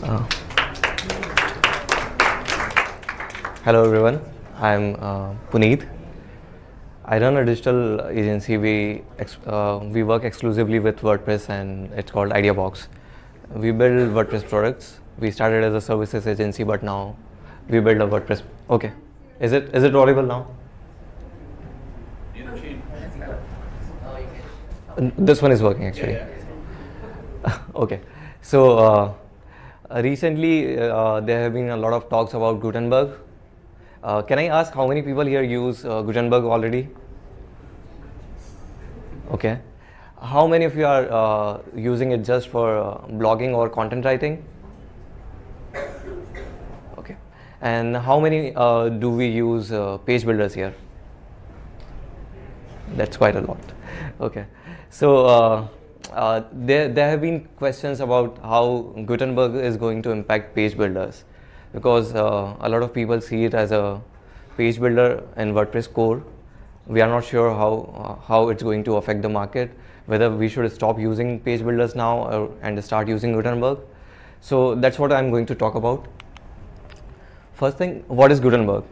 Uh, Hello everyone, I'm Puneet. I run a digital agency. We work exclusively with WordPress and it's called IdeaBox. We build WordPress products. We started as a services agency, but now we build a WordPress. Okay, is it audible now? This one is working actually. Okay, so recently there have been a lot of talks about Gutenberg. Can I ask how many people here use Gutenberg already? Okay. How many of you are using it just for blogging or content writing? Okay. And how many do we use page builders here? That's quite a lot. Okay. So there have been questions about how Gutenberg is going to impact page builders, because a lot of people see it as a page builder in WordPress core. We are not sure how it's going to affect the market, whether we should stop using page builders now and start using Gutenberg. So that's what I'm going to talk about. First thing, what is Gutenberg?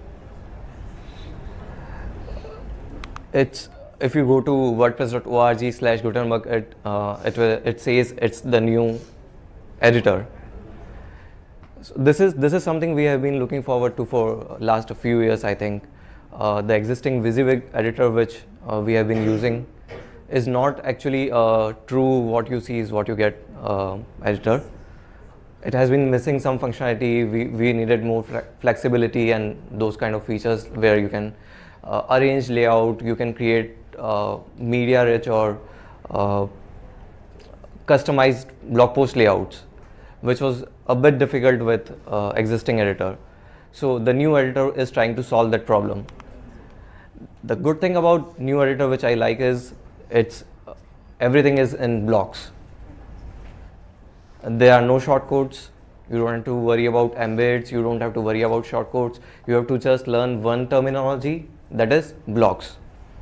If you go to wordpress.org/Gutenberg, it says it's the new editor. So this is something we have been looking forward to for last few years. I think the existing WYSIWYG editor which we have been using is not actually true what you see is what you get editor. It has been missing some functionality. We needed more flexibility and those kind of features where you can arrange layout, you can create media rich or customized blog post layouts, which was a bit difficult with existing editor. So the new editor is trying to solve that problem. The good thing about new editor which I like is everything is in blocks. There are no shortcodes. You don't have to worry about embeds. You don't have to worry about shortcodes. You have to just learn one terminology, that is blocks.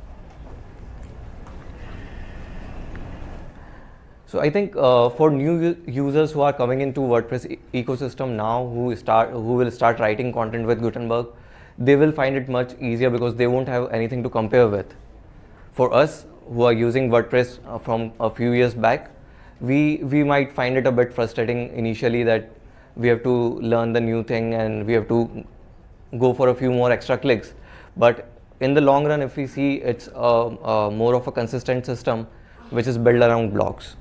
So I think for new users who are coming into WordPress ecosystem now, who will start writing content with Gutenberg, they will find it much easier because they won't have anything to compare with. For us who are using WordPress from a few years back, we might find it a bit frustrating initially that we have to learn the new thing and we have to go for a few more extra clicks. But in the long run, if we see, it's more of a consistent system which is built around blocks.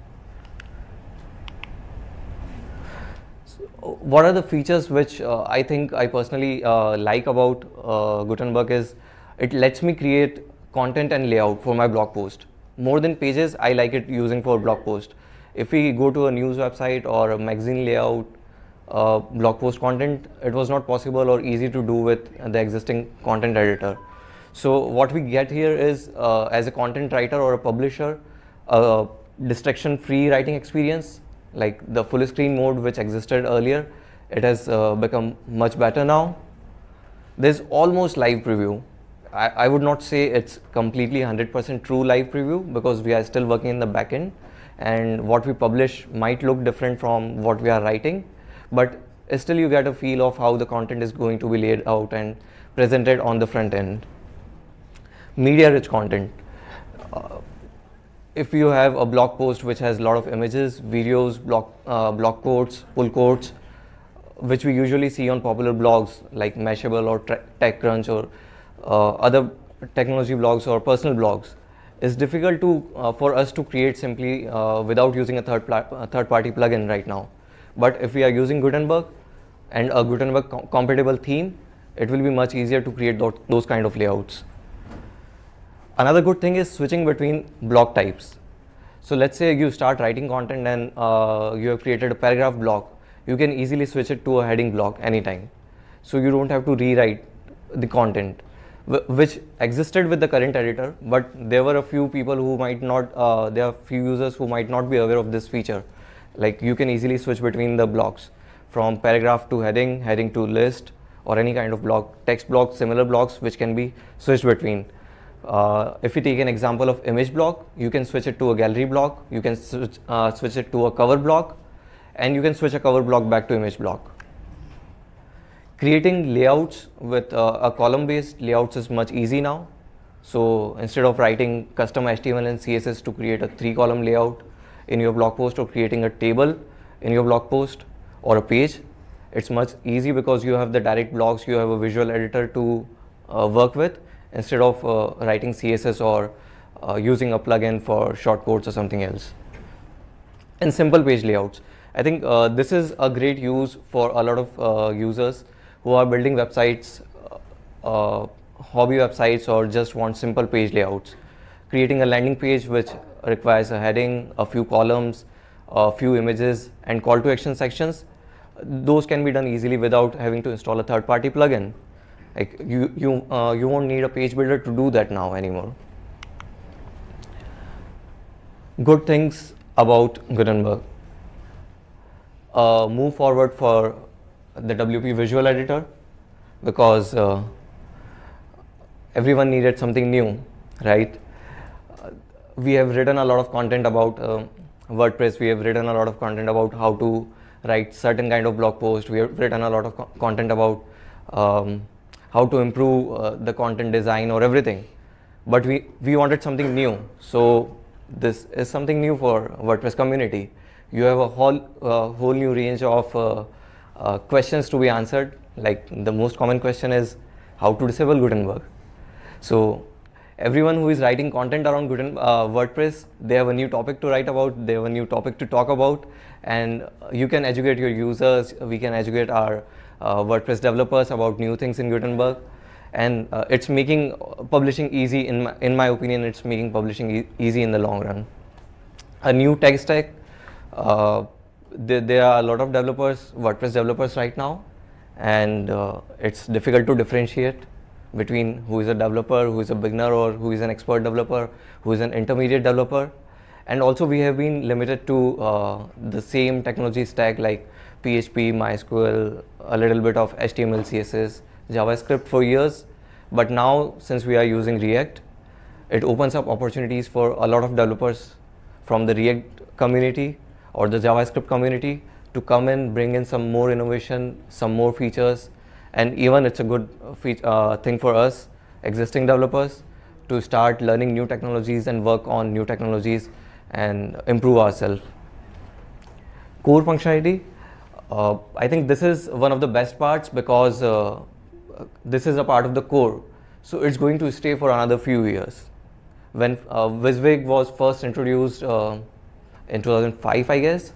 What are the features which I think I personally like about Gutenberg is it lets me create content and layout for my blog post. More than pages, I like it using for blog post. If we go to a news website or a magazine layout, blog post content, it was not possible or easy to do with the existing content editor. So what we get here is as a content writer or a publisher, a distraction-free writing experience. Like the full screen mode which existed earlier, it has become much better now. There's almost live preview. I would not say it's completely 100% true live preview because we are still working in the backend and what we publish might look different from what we are writing, but still you get a feel of how the content is going to be laid out and presented on the front end. Media rich content. If you have a blog post which has a lot of images, videos, blog quotes, pull quotes, which we usually see on popular blogs like Mashable or TechCrunch or other technology blogs or personal blogs, it's difficult for us to create simply without using a third-party plugin right now. But if we are using Gutenberg and a Gutenberg compatible theme, it will be much easier to create those kind of layouts. Another good thing is switching between block types. So let's say you start writing content and you have created a paragraph block. You can easily switch it to a heading block anytime. So you don't have to rewrite the content, which existed with the current editor, but there were a few people who might not, there are few users who might not be aware of this feature. Like you can easily switch between the blocks from paragraph to heading, heading to list, or any kind of block, text blocks, similar blocks which can be switched between. If we take an example of image block, you can switch it to a gallery block, you can switch it to a cover block, and you can switch a cover block back to image block. Creating layouts with a column-based layouts is much easy now. So instead of writing custom HTML and CSS to create a 3-column layout in your blog post, or creating a table in your blog post or a page, it's much easy because you have the direct blocks, you have a visual editor to work with, instead of writing CSS or using a plugin for shortcodes or something else. And simple page layouts. I think this is a great use for a lot of users who are building websites, hobby websites, or just want simple page layouts. Creating a landing page which requires a heading, a few columns, a few images, and call to action sections, those can be done easily without having to install a third-party plugin. Like you won't need a page builder to do that now anymore. Good things about Gutenberg. Move forward for the WP visual editor, because everyone needed something new, right? We have written a lot of content about WordPress. We have written a lot of content about how to write certain kind of blog post. We have written a lot of content about how to improve the content design or everything. But we wanted something new. So this is something new for WordPress community. You have a whole new range of questions to be answered. Like the most common question is how to disable Gutenberg. So everyone who is writing content around WordPress, they have a new topic to write about, they have a new topic to talk about, and you can educate your users, we can educate our WordPress developers about new things in Gutenberg, and it's making publishing easy. In my opinion, it's making publishing easy in the long run. A new tech stack. There are a lot of developers, WordPress developers right now, and it's difficult to differentiate between who is a developer, who is a beginner, or who is an expert developer, who is an intermediate developer. And also we have been limited to the same technology stack like PHP, MySQL, a little bit of HTML, CSS, JavaScript for years. But now, since we are using React, it opens up opportunities for a lot of developers from the React community or the JavaScript community to come in, bring in some more innovation, some more features, and even it's a good thing for us existing developers to start learning new technologies and work on new technologies and improve ourselves. Core functionality. I think this is one of the best parts because this is a part of the core, so it's going to stay for another few years. When WYSIWYG was first introduced in 2005, I guess,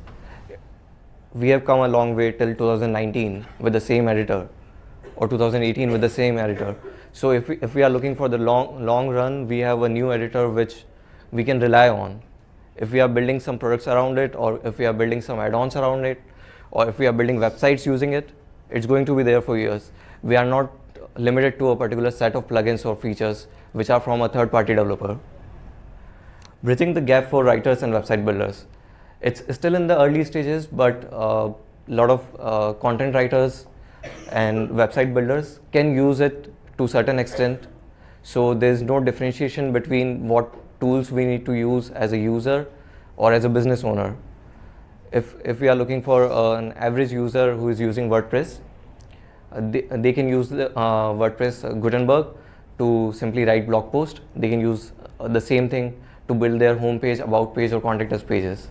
we have come a long way till 2019 with the same editor, or 2018 with the same editor. So if we are looking for the long run, we have a new editor which we can rely on. If we are building some products around it, or if we are building some add-ons around it, or if we are building websites using it, it's going to be there for years. We are not limited to a particular set of plugins or features which are from a third-party developer. Bridging the gap for writers and website builders. It's still in the early stages, but a lot of content writers and website builders can use it to a certain extent. So there's no differentiation between what tools we need to use as a user or as a business owner. If we are looking for an average user who is using WordPress, they can use the WordPress Gutenberg to simply write blog post. They can use the same thing to build their home page, about page, or contact us pages.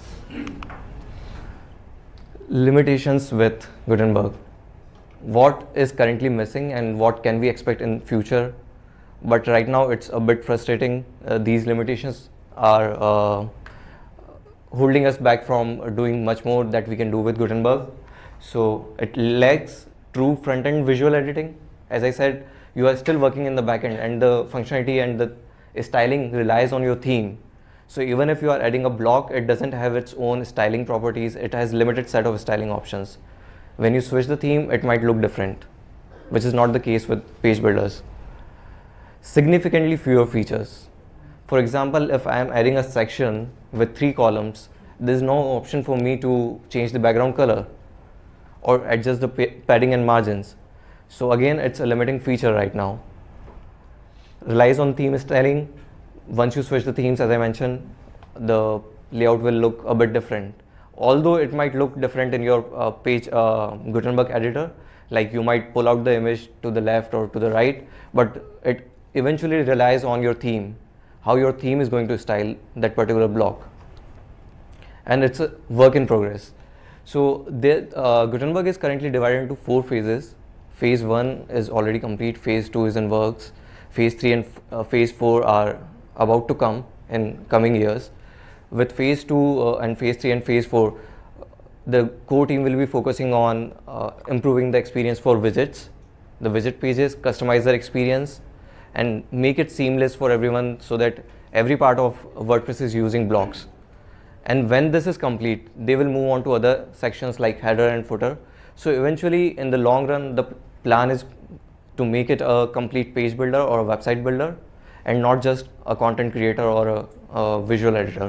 Limitations with Gutenberg. What is currently missing and what can we expect in future? But right now it's a bit frustrating. These limitations are holding us back from doing much more that we can do with Gutenberg. So it lacks true front-end visual editing. As I said, you are still working in the backend, and the functionality and the styling relies on your theme. So even if you are adding a block, it doesn't have its own styling properties. It has limited set of styling options. When you switch the theme, it might look different, which is not the case with page builders. Significantly fewer features. For example, if I am adding a section with 3 columns, there is no option for me to change the background color or adjust the padding and margins. So again, it's a limiting feature right now. Relies on theme styling. Once you switch the themes, as I mentioned, the layout will look a bit different. Although it might look different in your page Gutenberg editor, like you might pull out the image to the left or to the right, but it eventually relies on your theme, how your theme is going to style that particular block. And it's a work in progress. So Gutenberg is currently divided into 4 phases. Phase 1 is already complete, phase 2 is in works, phase 3 and phase 4 are about to come in coming years. With phase 2 and phase 3 and phase 4, the core team will be focusing on improving the experience for widgets, the widget pages, customize their experience, and make it seamless for everyone so that every part of WordPress is using blocks. And when this is complete, they will move on to other sections like header and footer. So eventually, in the long run, the plan is to make it a complete page builder or a website builder, and not just a content creator or a visual editor.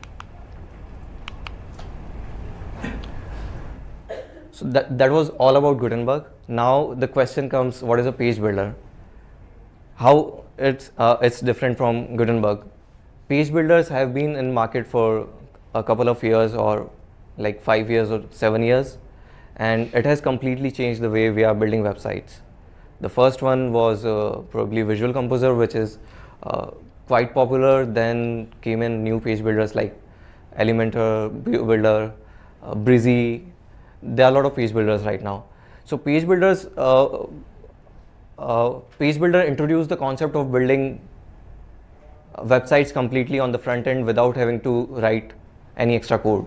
So that was all about Gutenberg. Now the question comes, what is a page builder? How it's different from Gutenberg? Page builders have been in market for a couple of years, or like 5 years or 7 years, and it has completely changed the way we are building websites. The first one was probably Visual Composer, which is quite popular. Then came in new page builders like Elementor, Builder, Breezy. There are a lot of page builders right now. So page builders, page builder introduced the concept of building websites completely on the front end without having to write any extra code.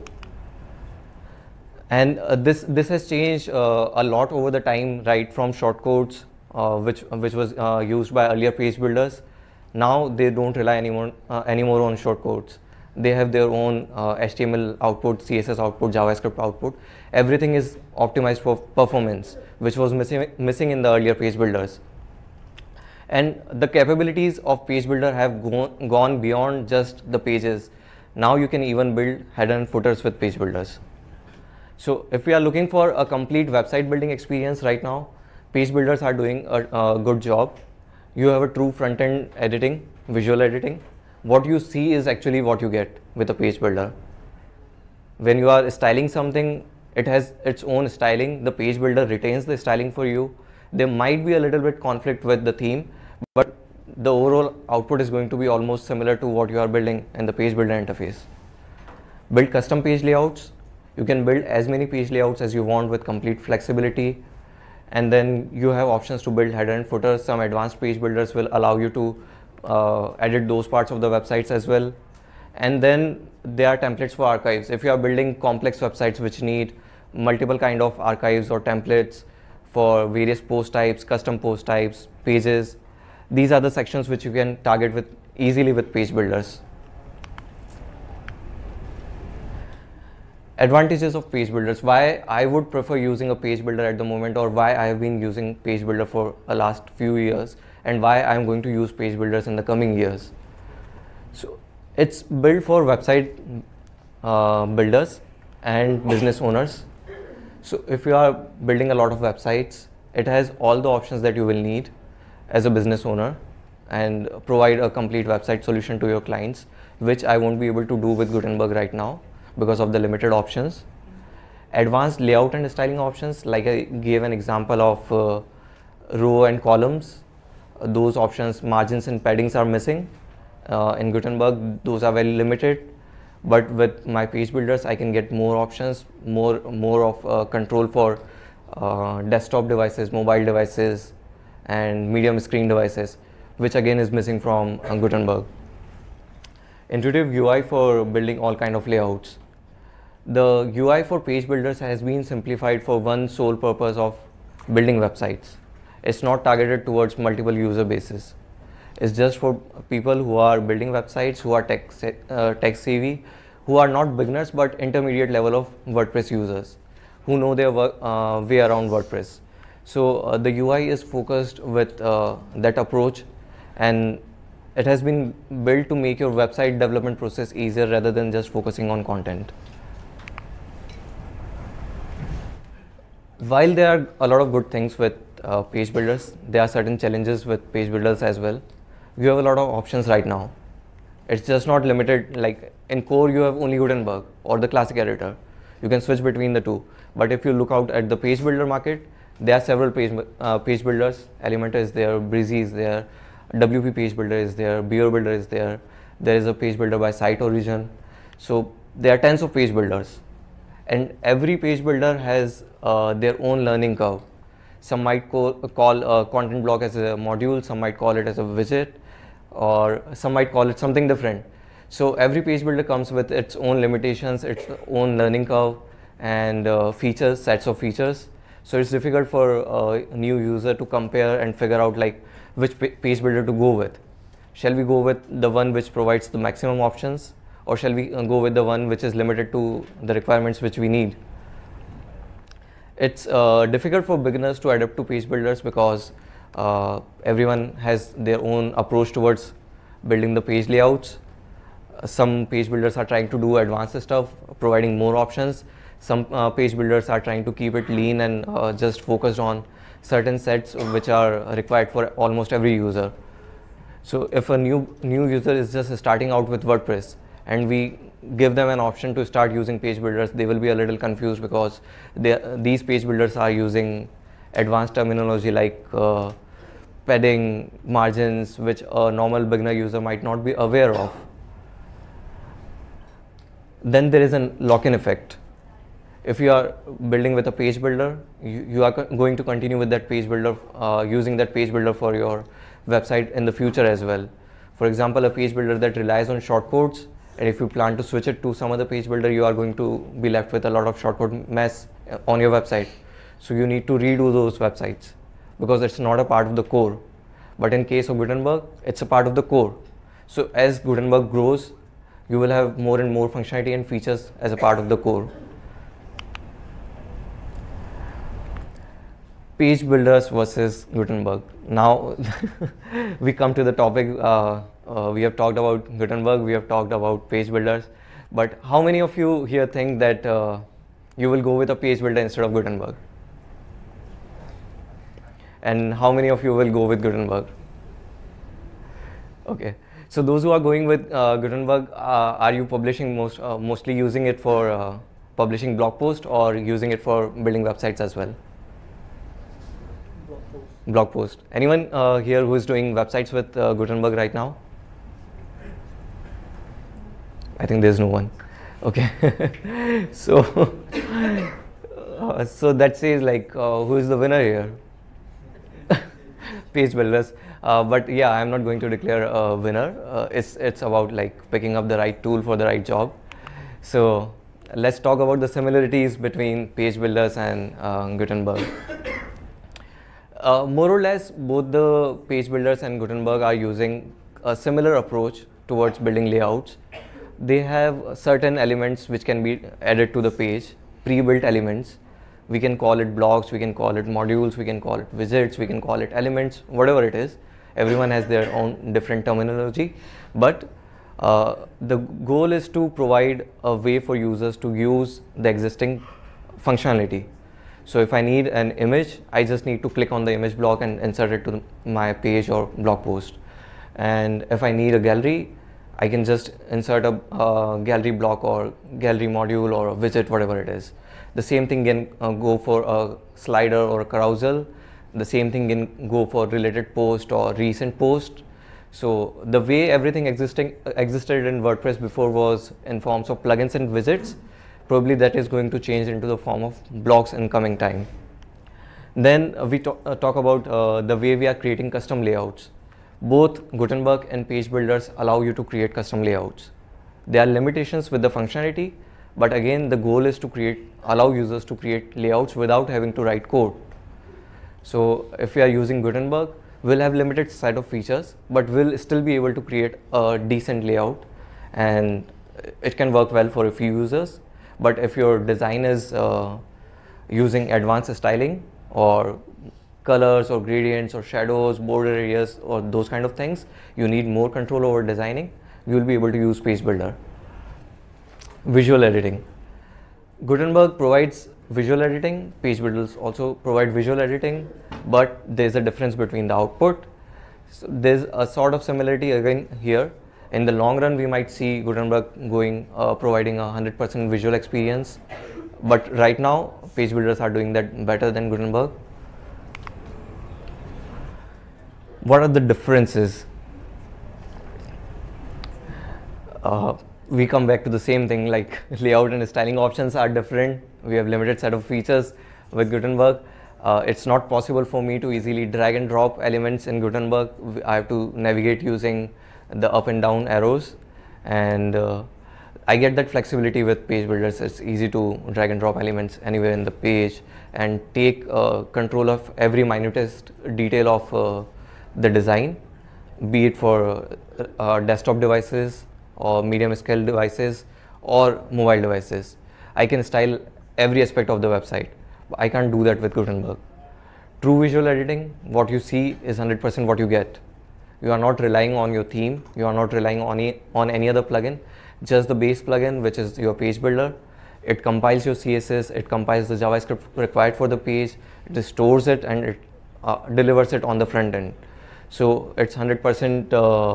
And this has changed a lot over the time, right? From shortcodes, which was used by earlier page builders. Now they don't rely anymore on shortcodes. They have their own HTML output, CSS output, JavaScript output. Everything is optimized for performance, which was missing in the earlier page builders. And the capabilities of page builder have gone beyond just the pages. Now you can even build header and footers with page builders. So if we are looking for a complete website building experience right now, page builders are doing a good job. You have a true front-end editing, visual editing. What you see is actually what you get with a page builder. When you are styling something, it has its own styling. The page builder retains the styling for you. There might be a little bit conflict with the theme, but the overall output is going to be almost similar to what you are building in the page builder interface. Build custom page layouts. You can build as many page layouts as you want with complete flexibility. And then you have options to build header and footer. Some advanced page builders will allow you to edit those parts of the websites as well. And then there are templates for archives. If you are building complex websites which need multiple kind of archives or templates for various post types, custom post types, pages, these are the sections which you can target easily with page builders. Advantages of page builders. Why I would prefer using a page builder at the moment, or why I have been using page builder for the last few years, and why I am going to use page builders in the coming years. So it's built for website builders and business owners. So if you are building a lot of websites, it has all the options that you will need as a business owner, and provide a complete website solution to your clients, which I won't be able to do with Gutenberg right now because of the limited options. Advanced layout and styling options, like I gave an example of row and columns. Those options, margins and paddings, are missing. In Gutenberg, those are very limited. But with my page builders, I can get more options, more of control for desktop devices, mobile devices, and medium screen devices, which again is missing from Gutenberg. Intuitive UI for building all kind of layouts. The UI for page builders has been simplified for one sole purpose of building websites. It's not targeted towards multiple user bases. It's just for people who are building websites, who are tech savvy, who are not beginners but intermediate level of WordPress users, who know their way around WordPress. So the UI is focused with that approach, and it has been built to make your website development process easier rather than just focusing on content. While there are a lot of good things with page builders, there are certain challenges with page builders as well. You have a lot of options right now. It's just not limited, like in core you have only Gutenberg or the classic editor. You can switch between the two. But if you look out at the page builder market, there are several page builders. Elementor is there, Breezy is there, WP page builder is there, Beer builder is there. There is a page builder by Site Origin. So there are tons of page builders, and every page builder has their own learning curve. Some might call a content block as a module, some might call it as a widget, or some might call it something different. So every page builder comes with its own limitations, its own learning curve, and features, sets of features. So it's difficult for a new user to compare and figure out like which page builder to go with. Shall we go with the one which provides the maximum options, or shall we go with the one which is limited to the requirements which we need? It's difficult for beginners to adapt to page builders because everyone has their own approach towards building the page layouts. Some page builders are trying to do advanced stuff, providing more options. Some page builders are trying to keep it lean and just focused on certain sets which are required for almost every user. So if a new user is just starting out with WordPress and we give them an option to start using page builders, they will be a little confused because these page builders are using advanced terminology like padding, margins, which a normal beginner user might not be aware of. Then there is a lock-in effect. If you are building with a page builder, you are going to continue with that page builder, using that page builder for your website in the future as well. For example, a page builder that relies on shortcodes, and if you plan to switch it to some other page builder, you are going to be left with a lot of shortcode mess on your website. So you need to redo those websites because it's not a part of the core. But in case of Gutenberg, it's a part of the core. So as Gutenberg grows, you will have more and more functionality and features as a part of the core. Page builders versus Gutenberg. Now we come to the topic. We have talked about Gutenberg, we have talked about page builders, but how many of you here think that you will go with a page builder instead of Gutenberg? And how many of you will go with Gutenberg? Okay, so those who are going with Gutenberg, are you publishing mostly using it for publishing blog posts or using it for building websites as well? Blog post. Anyone here who is doing websites with Gutenberg right now? I think there's no one. Okay. So so that says like who is the winner here? Page builders. But yeah, I'm not going to declare a winner. It's about like picking up the right tool for the right job. So let's talk about the similarities between page builders and Gutenberg. More or less, both the page builders and Gutenberg are using a similar approach towards building layouts. They have certain elements which can be added to the page, pre-built elements. We can call it blocks, we can call it modules, we can call it widgets, we can call it elements, whatever it is. Everyone has their own different terminology, but the goal is to provide a way for users to use the existing functionality. So if I need an image, I just need to click on the image block and insert it to my page or blog post. And if I need a gallery, I can just insert a gallery block or gallery module or a widget, whatever it is. The same thing can go for a slider or a carousel. The same thing can go for related post or recent post. So the way everything existed in WordPress before was in forms of plugins and widgets. Probably that is going to change into the form of blocks in coming time. Then we talk about the way we are creating custom layouts. Both Gutenberg and page builders allow you to create custom layouts. There are limitations with the functionality, but again the goal is to allow users to create layouts without having to write code. So if we are using Gutenberg, we'll have limited set of features, but we'll still be able to create a decent layout, and it can work well for a few users. But if your design is using advanced styling or colors or gradients or shadows, border areas or those kind of things, you need more control over designing, you will be able to use Page Builder. Visual editing. Gutenberg provides visual editing, Page Builders also provide visual editing, but there's a difference between the output. So there's a sort of similarity again here. In the long run, we might see Gutenberg providing a 100% visual experience But right now, page builders are doing that better than Gutenberg. What are the differences? We come back to the same thing, like layout and styling options are different. We have limited set of features with Gutenberg. It's not possible for me to easily drag and drop elements in Gutenberg. I have to navigate using the up and down arrows, and I get that flexibility with page builders. It's easy to drag and drop elements anywhere in the page and take control of every minutest detail of the design, be it for desktop devices or medium scale devices or mobile devices. I can style every aspect of the website. I can't do that with Gutenberg. True visual editing, what you see is 100% what you get. You are not relying on your theme, you are not relying on any other plugin, just the base plugin, which is your page builder. It compiles your CSS, it compiles the JavaScript required for the page, it stores it, and it delivers it on the front end. So it's 100%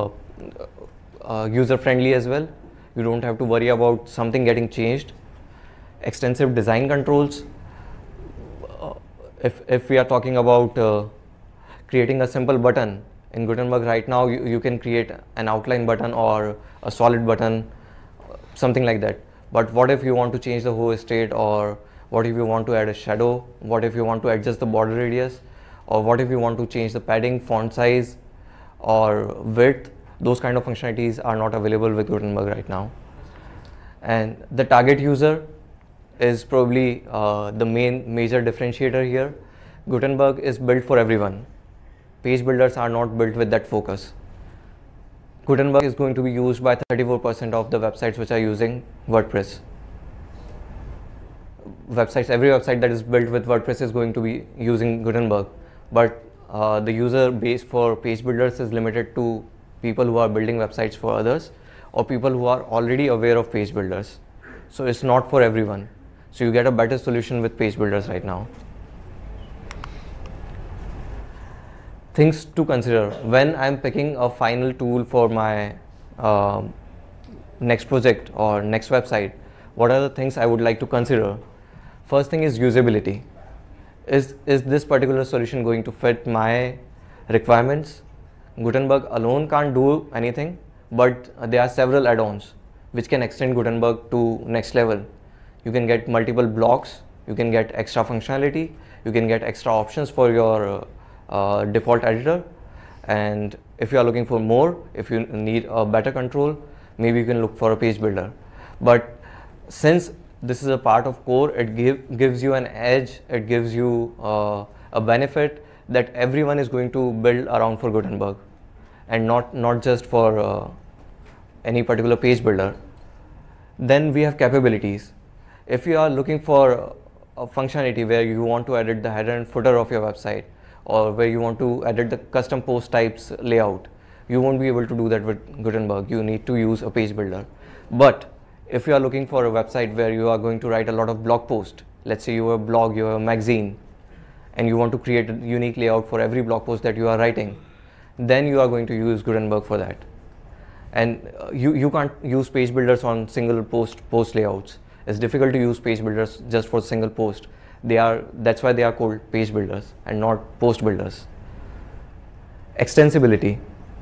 user friendly as well. You don't have to worry about something getting changed. Extensive design controls. If we are talking about creating a simple button in Gutenberg right now, you can create an outline button or a solid button, something like that. But what if you want to change the whole state, or what if you want to add a shadow, what if you want to adjust the border radius, or what if you want to change the padding, font size or width? Those kind of functionalities are not available with Gutenberg right now. And the target user is probably the major differentiator here. Gutenberg is built for everyone. Page builders are not built with that focus. Gutenberg is going to be used by 34% of the websites which are using WordPress. Every website that is built with WordPress is going to be using Gutenberg, but the user base for page builders is limited to people who are building websites for others or people who are already aware of page builders. So it's not for everyone. So you get a better solution with page builders right now. Things to consider when I'm picking a final tool for my next project or next website. What are the things I would like to consider? First thing is usability. Is this particular solution going to fit my requirements? Gutenberg alone can't do anything, but there are several add-ons which can extend Gutenberg to next level. You can get multiple blocks, you can get extra functionality, you can get extra options for your default editor, and if you are looking for more, if you need a better control, maybe you can look for a page builder. But since this is a part of core, it gives you an edge, it gives you a benefit that everyone is going to build around for Gutenberg, and not just for any particular page builder. Then we have capabilities. If you are looking for a functionality where you want to edit the header and footer of your website, or where you want to edit the custom post types layout, you won't be able to do that with Gutenberg. You need to use a page builder. But if you are looking for a website where you are going to write a lot of blog posts, let's say you have a blog, you have a magazine, and you want to create a unique layout for every blog post that you are writing, then you are going to use Gutenberg for that. And you can't use page builders on single post layouts. It's difficult to use page builders just for single post. That's why they are called page builders and not post builders. Extensibility.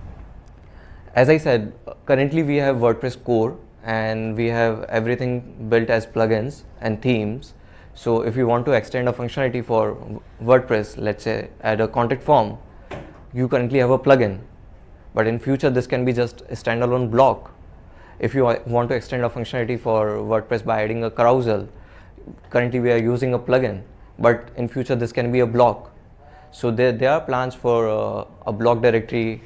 As I said, currently we have WordPress core and we have everything built as plugins and themes. So if you want to extend a functionality for WordPress, let's say add a contact form, you currently have a plugin, but in future this can be just a standalone block. If you want to extend a functionality for WordPress by adding a carousel, currently we are using a plugin, but in future this can be a block. So there are plans for a block directory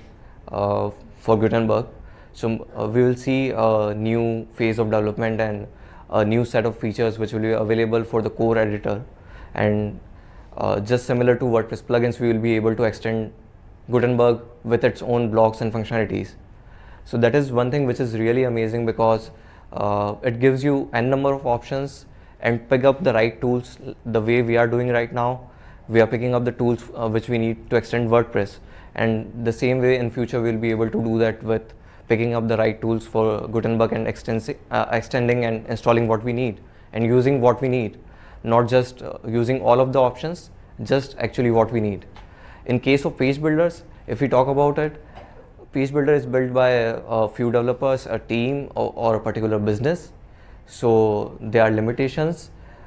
for Gutenberg. So we will see a new phase of development and a new set of features which will be available for the core editor, and just similar to WordPress plugins, we will be able to extend Gutenberg with its own blocks and functionalities. So that is one thing which is really amazing, because it gives you n number of options and pick up the right tools. The way we are doing right now, we are picking up the tools which we need to extend WordPress, and the same way in future we'll be able to do that with picking up the right tools for Gutenberg and extending and installing what we need and using what we need. not just using all of the options, just actually what we need. In case of page builders, if we talk about it, page builder is built by a few developers, a team, or a particular business. So there are limitations.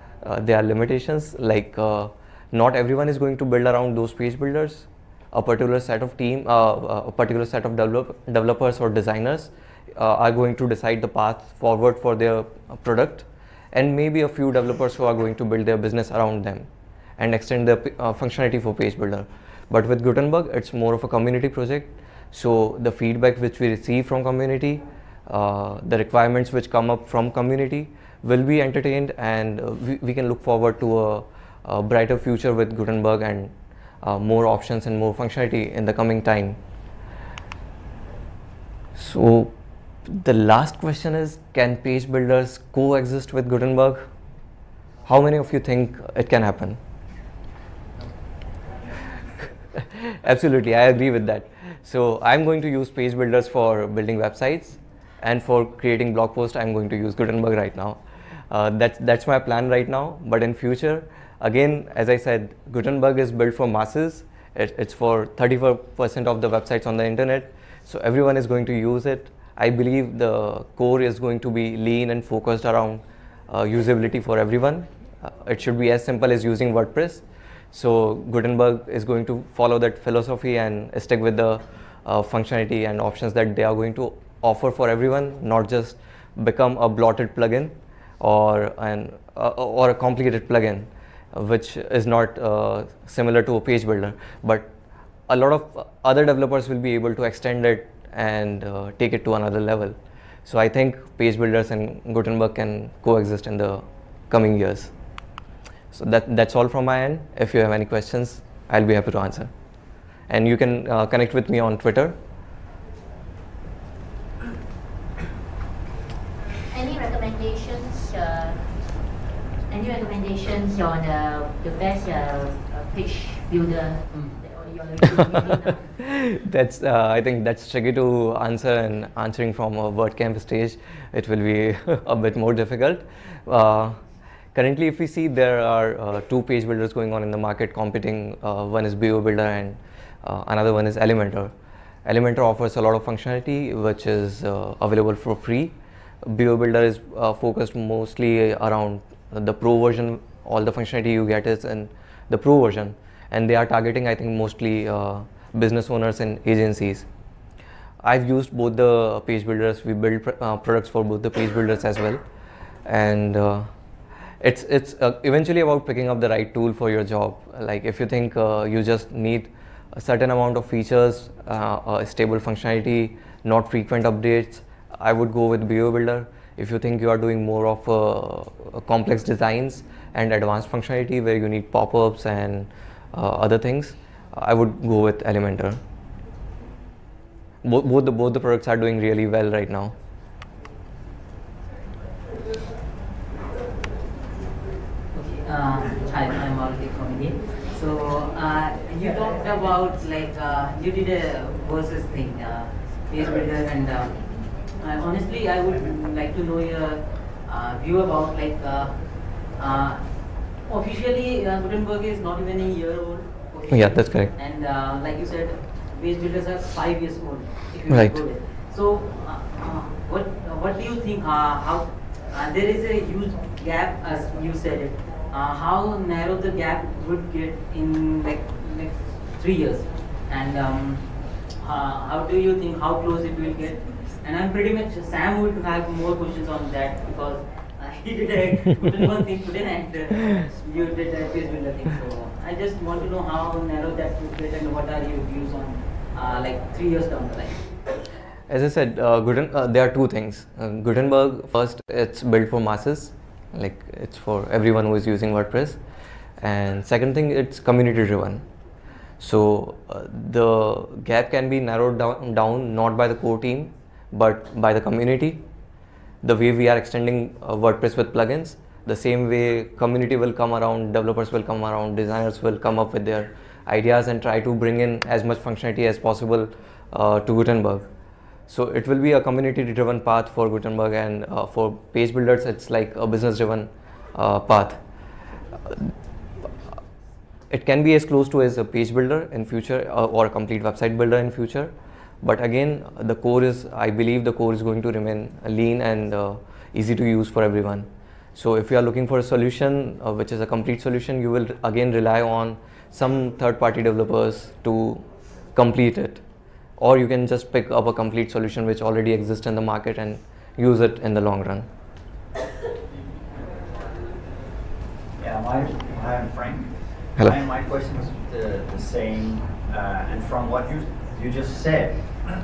Like not everyone is going to build around those page builders. A particular set of developers or designers are going to decide the path forward for their product, and maybe a few developers who are going to build their business around them and extend the functionality for page builder. But with Gutenberg, it's more of a community project. So the feedback which we receive from community, the requirements which come up from community will be entertained, and we can look forward to a brighter future with Gutenberg and more options and more functionality in the coming time. So the last question is, can page builders coexist with Gutenberg? How many of you think it can happen? Absolutely, I agree with that. So I'm going to use page builders for building websites, and for creating blog posts I'm going to use Gutenberg right now. That's my plan right now. But in future, again, as I said, Gutenberg is built for masses. It's for 34% of the websites on the internet, so everyone is going to use it. I believe the core is going to be lean and focused around usability for everyone. It should be as simple as using WordPress. So Gutenberg is going to follow that philosophy and stick with the functionality and options that they are going to offer for everyone, not just become a blotted plugin or a complicated plugin, which is not similar to a page builder. But a lot of other developers will be able to extend it and take it to another level. So I think page builders and Gutenberg can coexist in the coming years. So that's all from my end. If you have any questions, I'll be happy to answer. And you can connect with me on Twitter. Any recommendations? On the best page builder? That's I think that's tricky to answer, and answering from a WordCamp stage, it will be a bit more difficult. Currently, if we see, there are two page builders going on in the market competing. One is BO Builder and another one is Elementor. Elementor offers a lot of functionality which is available for free. BO Builder is focused mostly around the pro version. All the functionality you get is in the pro version, and they are targeting, I think, mostly business owners and agencies. I've used both the page builders. We build products for both the page builders as well, and it's eventually about picking up the right tool for your job. Like if you think you just need a certain amount of features, a stable functionality, not frequent updates, I would go with BO Builder. If you think you are doing more of complex designs and advanced functionality where you need pop-ups and other things, I would go with Elementor. Both the products are doing really well right now. Hi, I'm already from India. So you talked about you did a versus thing, page builder, and honestly, I would like to know your view about officially Gutenberg is not even a year old. Officially. Yeah, that's correct. And like you said, page builders are 5 years old. If you right. Go with. So what do you think? How there is a huge gap, as you said it. How narrow the gap would get in like 3 years, and how do you think how close it will get? And I'm pretty much Sam would have more questions on that because he did a Gutenberg thing today and you did a page builder thing. So I just want to know how narrow that would get and what are your views on 3 years down the line. As I said, there are two things. Gutenberg, first, it's built for masses, like it's for everyone who is using WordPress, and second thing, it's community driven. So the gap can be narrowed down not by the core team but by the community. The way we are extending WordPress with plugins, the same way community will come around, developers will come around, designers will come up with their ideas and try to bring in as much functionality as possible to Gutenberg. So it will be a community driven path for Gutenberg, and for page builders it's like a business driven path. It can be as close to as a page builder in future or a complete website builder in future, but again the core is, I believe the core is going to remain lean and easy to use for everyone. So if you are looking for a solution which is a complete solution, you will again rely on some third-party developers to complete it, or you can just pick up a complete solution which already exists in the market and use it in the long run. Yeah, hi, I'm Frank. Hello. My question is the same, and from what you just said,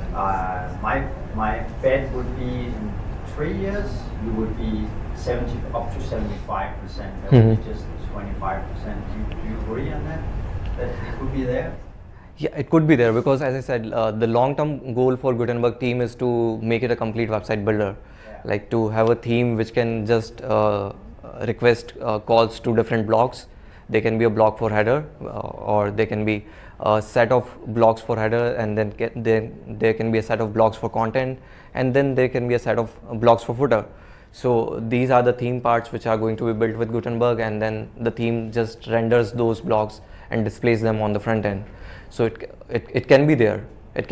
my bet would be in 3 years you would be 70 up to 75%. That would be just 25%. Do you agree on that? That it could be there? Yeah, it could be there because, as I said, the long-term goal for Gutenberg team is to make it a complete website builder, like to have a theme which can just request calls to different blocks. They can be a block for header, or they can be a set of blocks for header, and then there can be a set of blocks for content, and then there can be a set of blocks for footer. So these are the theme parts which are going to be built with Gutenberg, and then the theme just renders those blocks and displays them on the front end. So it can be there,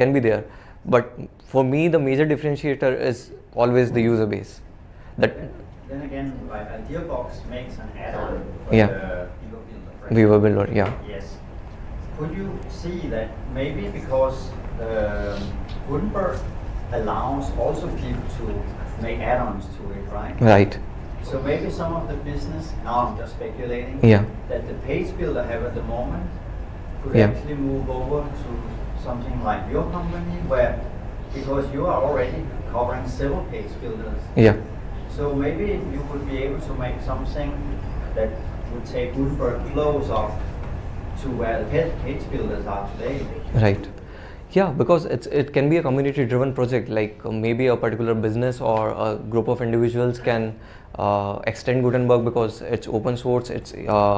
but for me the major differentiator is always the user base. That then again, like Ideabox makes an add-on for Yeah. the Viewer Builder, yeah. Yes. Could you see that maybe because Gutenberg allows also people to make add-ons to it, right? Right. So maybe some of the business, now I'm just speculating, Yeah. that the page builder have at the moment could Yeah. actually move over to something like your company, where, because you are already covering several page builders, Yeah. so maybe you would be able to make something that would take Gutenberg close up to where the page builders are today. Right. Yeah, because it can be a community driven project, like maybe a particular business or a group of individuals can extend Gutenberg because it's open source, it's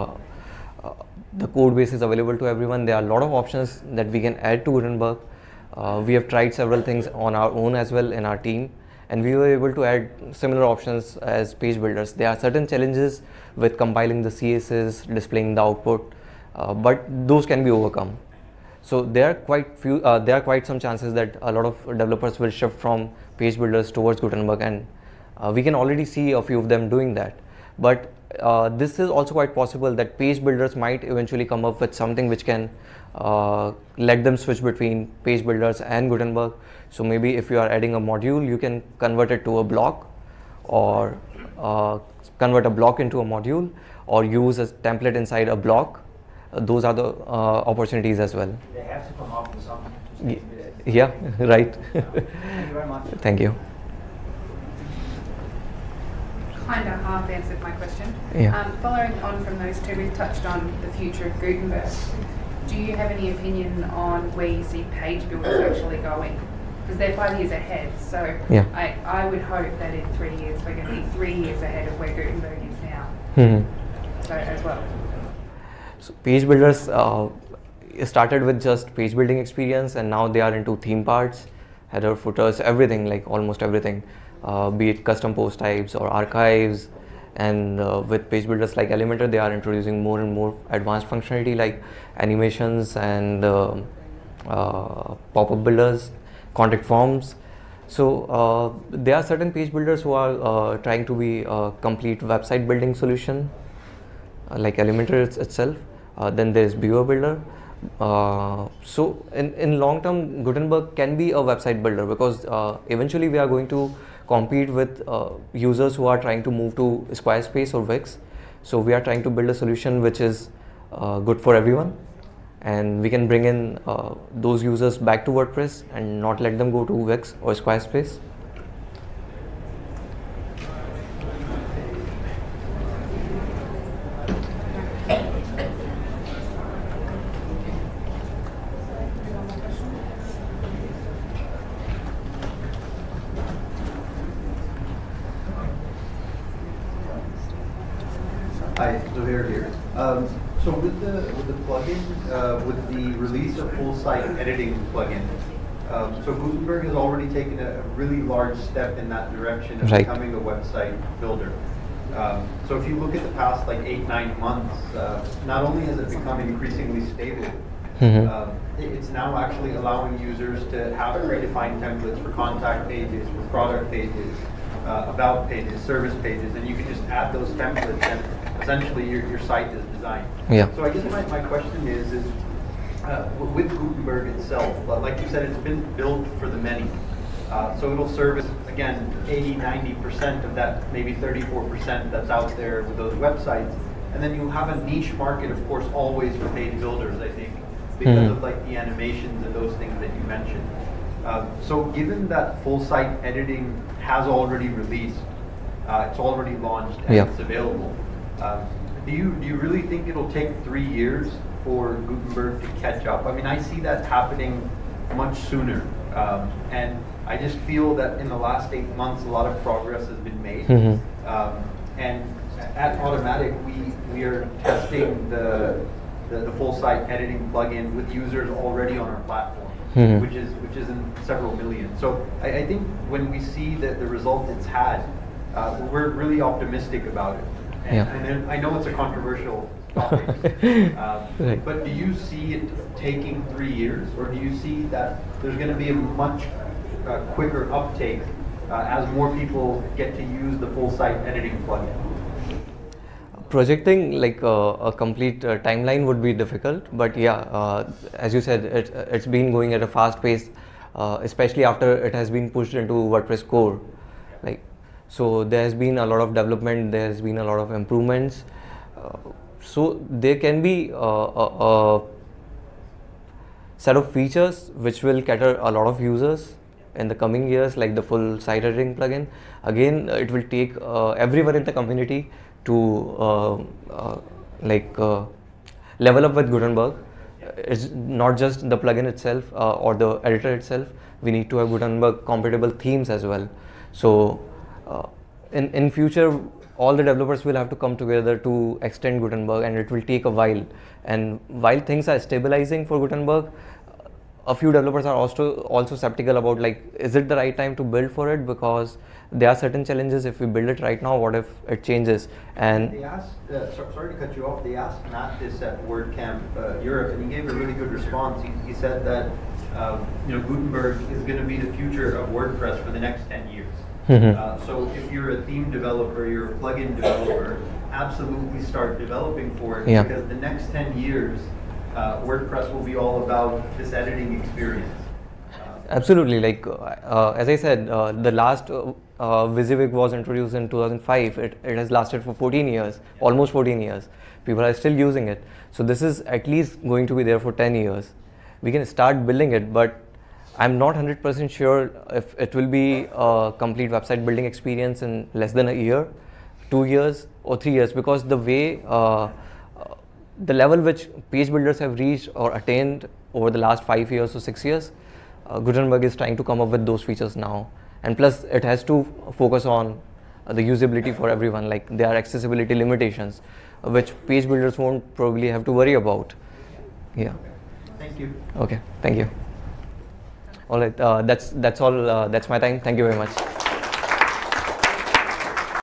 the code base is available to everyone. There are a lot of options that we can add to Gutenberg. We have tried several things on our own as well in our team, and we were able to add similar options as page builders. There are certain challenges with compiling the CSS, displaying the output, but those can be overcome. So there are quite some chances that a lot of developers will shift from page builders towards Gutenberg, and we can already see a few of them doing that. But this is also quite possible that page builders might eventually come up with something which can let them switch between page builders and Gutenberg. So maybe if you are adding a module, you can convert it to a block, or convert a block into a module, or use a template inside a block. Those are the opportunities as well. They have to come up with something to stay busy. Yeah, right. Thank you very much. Thank you. Kind of half answered my question. Yeah. Following on from those two, we've touched on the future of Gutenberg. Do you have any opinion on where you see page builders actually going? Because they're 5 years ahead, so Yeah. I would hope that in 3 years we're going to be 3 years ahead of where Gutenberg is now. So as well. So page builders started with just page building experience, and now they are into theme parts, header, footers, everything, like almost everything, be it custom post types or archives. And with page builders like Elementor, they are introducing more and more advanced functionality like animations and pop-up builders, contact forms. So there are certain page builders who are trying to be a complete website building solution, like Elementor itself. Then there is Viewer Builder. So in long term, Gutenberg can be a website builder, because eventually we are going to compete with users who are trying to move to Squarespace or Wix. So we are trying to build a solution which is good for everyone, and we can bring in those users back to WordPress and not let them go to Wix or Squarespace. Hi, Zohair here. So with the plugin, with the release of full site editing plugin, so Gutenberg has already taken a really large step in that direction of Right. becoming a website builder. So if you look at the past like 8-9 months, not only has it become increasingly stable, it's now actually allowing users to have predefined templates for contact pages, for product pages, about pages, service pages, and you can just add those templates and essentially your site is designed. Yeah. So I guess my question is with Gutenberg itself, like you said, it's been built for the many. So it'll service, again, 80-90% of that, maybe 34% that's out there with those websites. And then you'll have a niche market, of course, always for page builders, I think, because of like the animations and those things that you mentioned. So given that full site editing has already released, it's already launched and it's available, do you really think it'll take 3 years for Gutenberg to catch up? I mean, I see that happening much sooner. And I just feel that in the last 8 months, a lot of progress has been made. And at Automatic, we are testing the full site editing plugin with users already on our platform, which is in several million. So I think when we see the result it's had, we're really optimistic about it. And I know it's a controversial topic, but do you see it taking 3 years, or do you see that there's going to be a much quicker uptake as more people get to use the full site editing plugin? Projecting like a complete timeline would be difficult, but yeah, as you said, it's been going at a fast pace, especially after it has been pushed into WordPress core. Like, so there has been a lot of development, there has been a lot of improvements. So there can be a set of features which will cater a lot of users in the coming years, like the full site editing plugin. Again, it will take everyone in the community to level up with Gutenberg. It's not just the plugin itself or the editor itself. We need to have Gutenberg compatible themes as well. So in future, all the developers will have to come together to extend Gutenberg, and it will take a while. And while things are stabilizing for Gutenberg, a few developers are also skeptical about, like, is it the right time to build for it, because there are certain challenges. If we build it right now, what if it changes? And they asked, sorry to cut you off, they asked Matt this at WordCamp Europe, and he gave a really good response. He said that Gutenberg is going to be the future of WordPress for the next 10 years. So if you're a theme developer, you're a plugin developer, absolutely start developing for it, because the next 10 years, WordPress will be all about this editing experience. Absolutely, like as I said, the last WYSIWYG was introduced in 2005. It has lasted for 14 years, almost 14 years. People are still using it. So this is at least going to be there for 10 years. We can start building it, but I'm not 100% sure if it will be a complete website building experience in less than a year, 2 years, or 3 years, because the way the level which page builders have reached or attained over the last 5 years or 6 years, Gutenberg is trying to come up with those features now. And plus, it has to focus on the usability for everyone. Like, there are accessibility limitations, which page builders won't probably have to worry about. Yeah. Thank you. Okay. Thank you. All right. That's all. That's my time. Thank you very much.